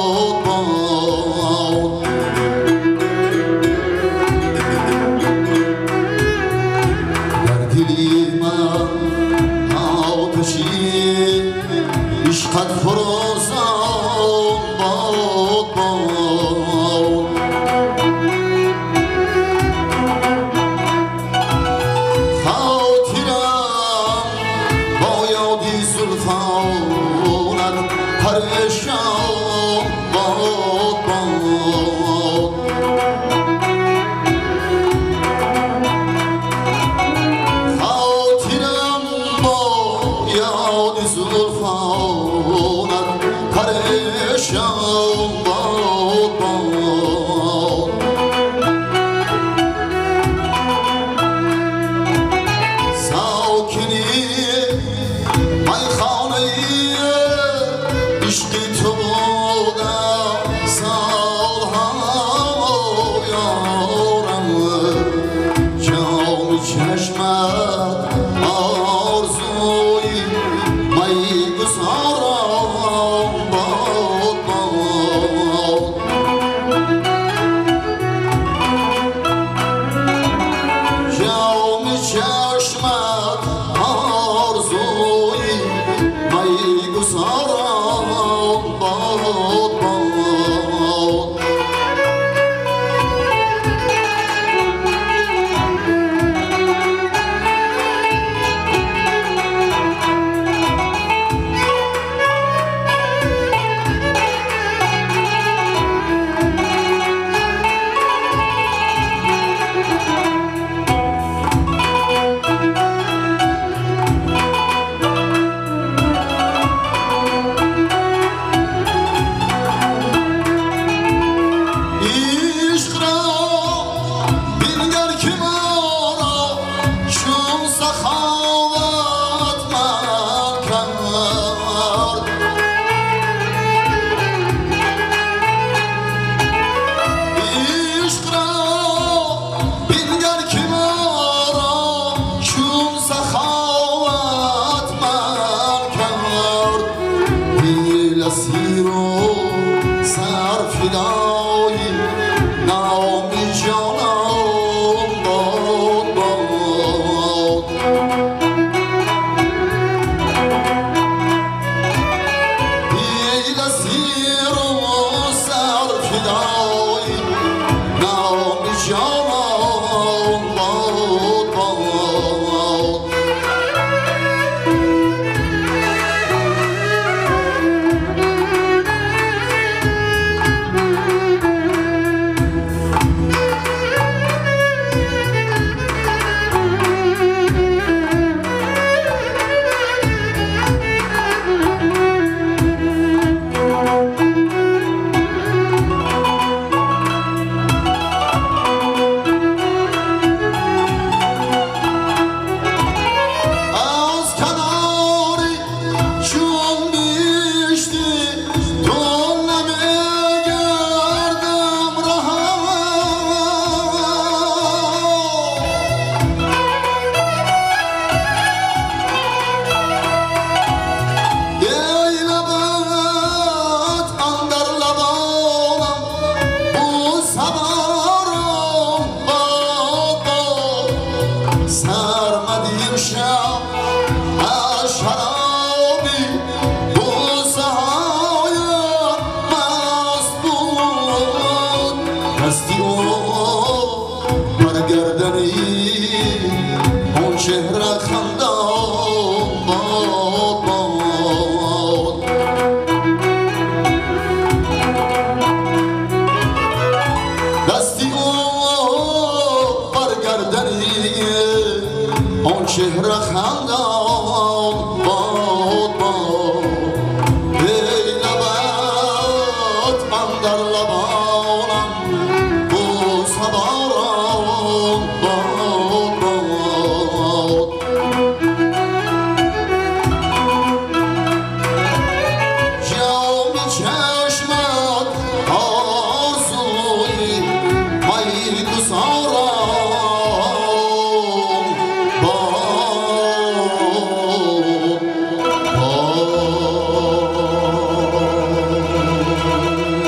عشقت فرازان باد باد خاطرم با یادی زلفانت پریشان باد باد خاطرم با یادی زلفانت پریشان باد باد ساکنی میخانه عشقی تو بودم سالها یارم جام چشمت آرزوی میگذارم باد باد جام چشمت آرزوی میگذارم باد باد اسیر و سرفدای نام جانم باد باد دل اسیر و سرفدای نام جانم باد باد اون چهره خندان باد باد دستی او برگردنی اون چهره خندان باد باد ای لبت من در لبانم بوس هوارم باد باد جام چشمت آرزوی میگذارم باد باد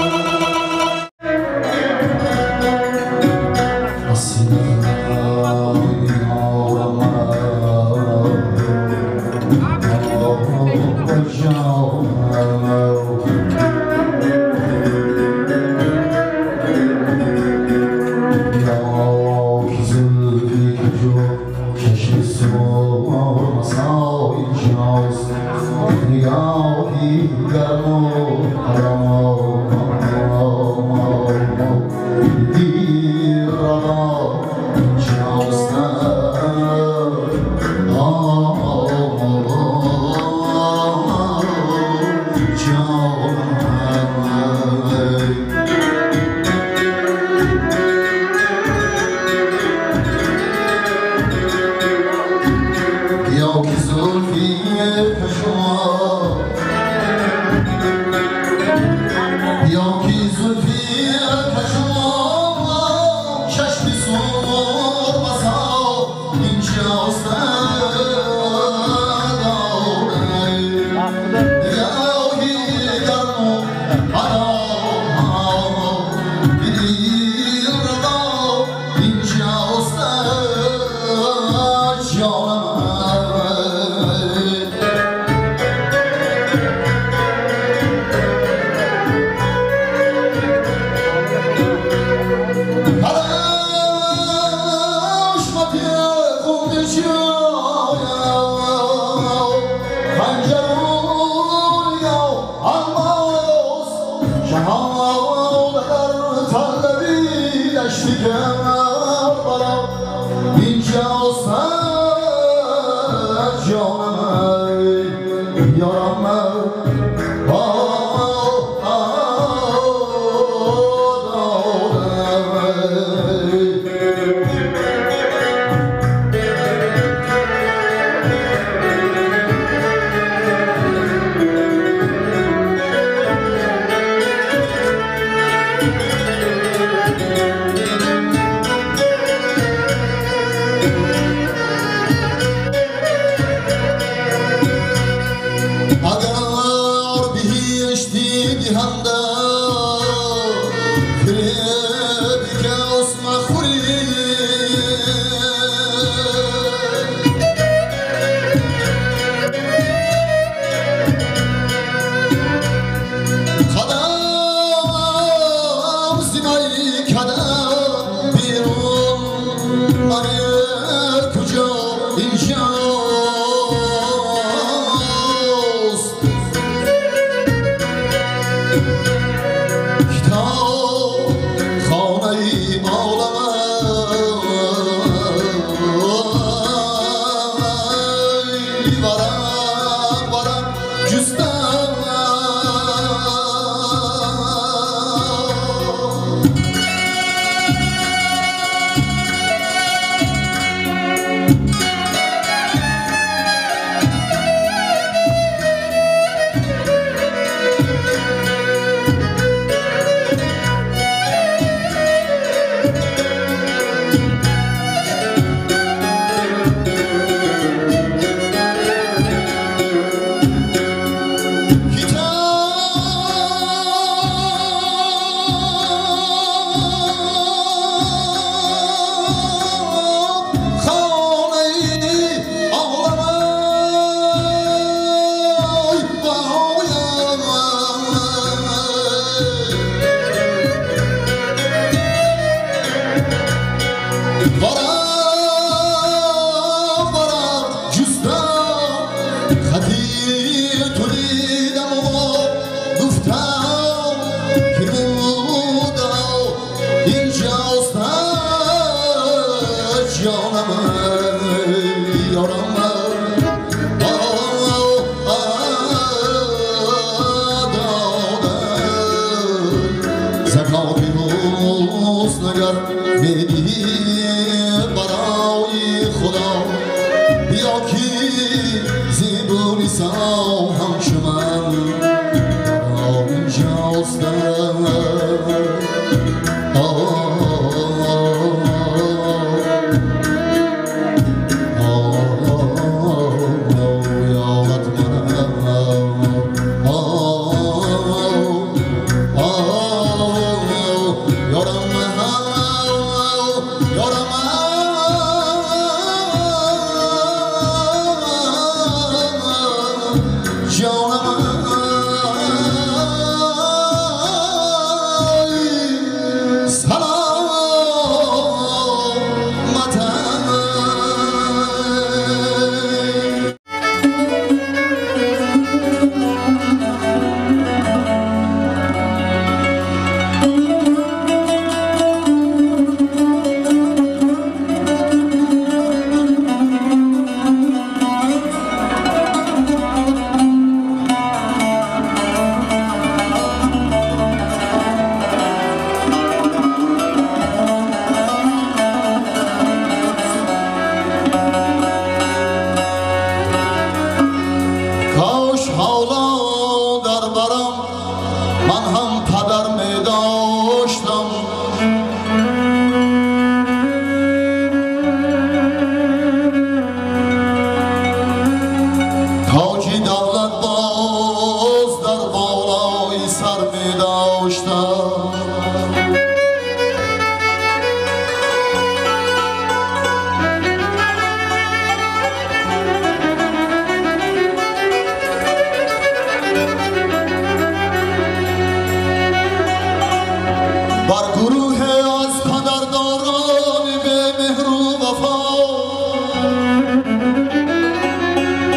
شهاد در طلبی دشتی کربلا اینجاست جانم یارم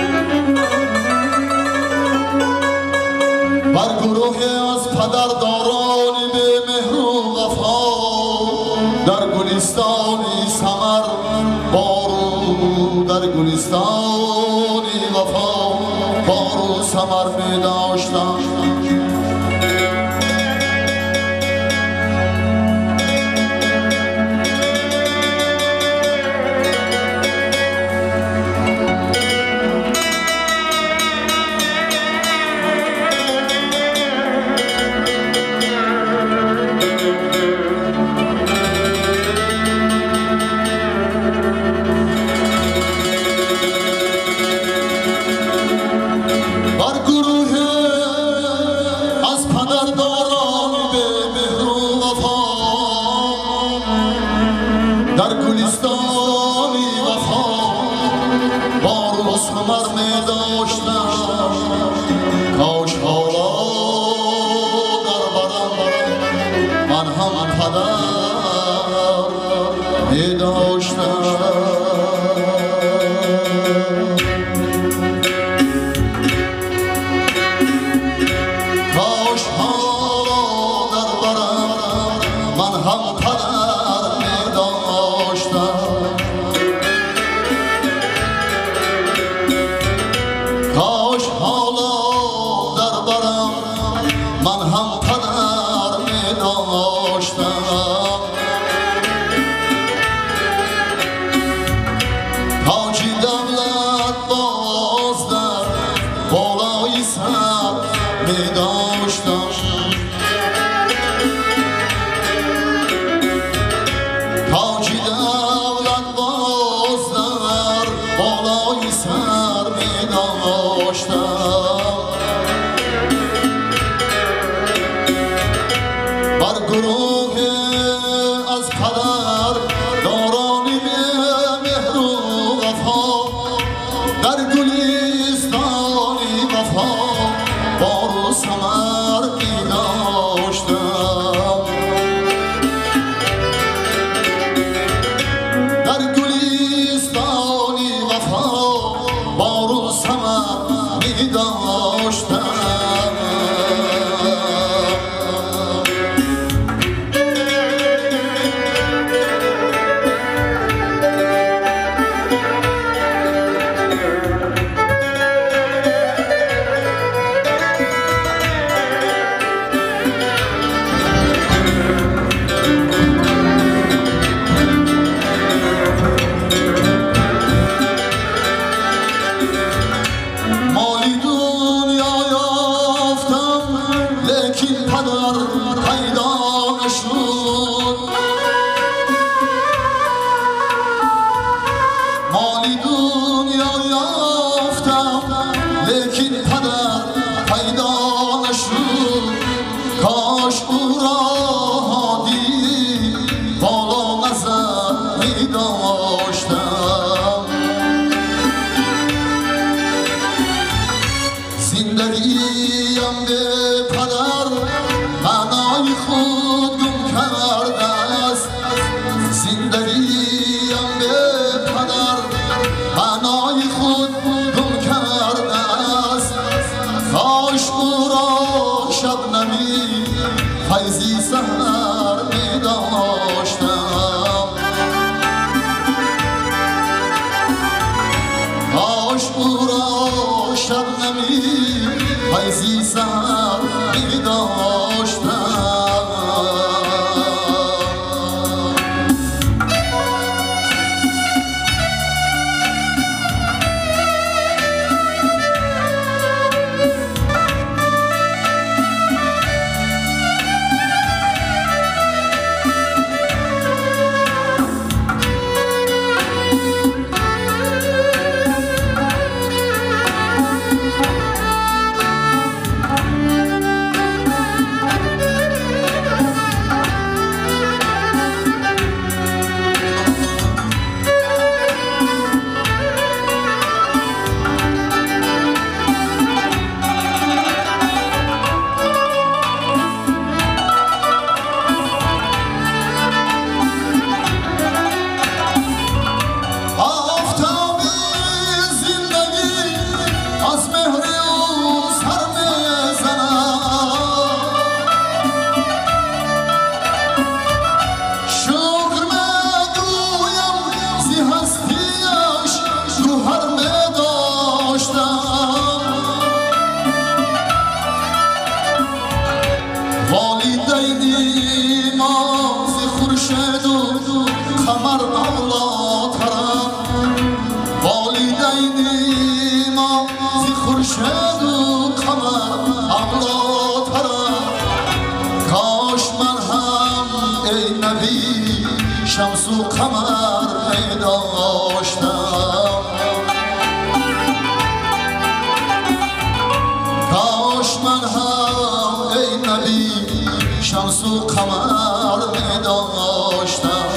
بر گروه از پدر داران در گلستانی سمر بارو، در گلستانی وفا بارو سمر می داشتم. در گلستانی وفا بارو سمر می داشتم. کاش حالا در برم من هم پدر می داشتم. کاش حالا در برم من هم پدر می داشتم. کاش حالا در برم من هم پدر می داشتم. تاجی دولت باز در بالای سر می داشتم. تاجی دولت باز در بالای سر می داشتم. بر گروه از پدر دارانی مهر و وفا در گلستانی وفا بارو سمر می داشتم. در گلستانی وفا بارو سمر می داشتم. مالی دنیا یافتم لیکن پدر پیدا نشد. مالی دنیا یافتم لیکن پدر پیدا نشد. کاش او را هادی بالا نظر می داشتم. زندگیم به پدر معنای خود گم کرده است. زندگیم به پدر معنای خود گم کرده است. کاش او را شبنمی فیضی سحر می داشتم. کاش او را شبنمی فیضی سحر می داشتم. قمر اولاترم والدین ما زی خورشید و قمر اولاترم کاش من هم ای نبی شمس و قمر می داشتم کاش من هم ای نبی شمس و قمر می داشتم